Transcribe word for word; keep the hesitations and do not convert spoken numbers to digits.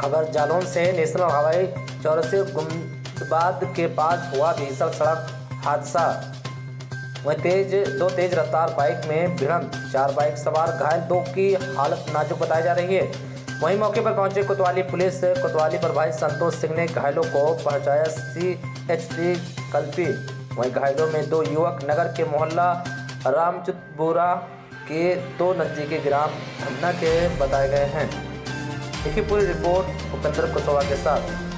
खबर जालौन से। नेशनल हवाई चौराहे गुमदाबाद के पास हुआ भीषण सड़क हादसा। वह तेज दो तेज रफ्तार बाइक में भिड़ंत, चार बाइक सवार घायल, दो की हालत नाजुक बताई जा रही है। वहीं मौके पर पहुंचे कोतवाली पुलिस कोतवाली प्रभारी संतोष सिंह ने घायलों को पहुंचाया सी एच सी कल्पी। वहीं घायलों में दो युवक नगर के मोहल्ला रामचुतपुरा के दो नजदीकी ग्राम धमना के बताए गए हैं। देखिए पूरी रिपोर्ट उपेंद्र कुशवाहा के साथ।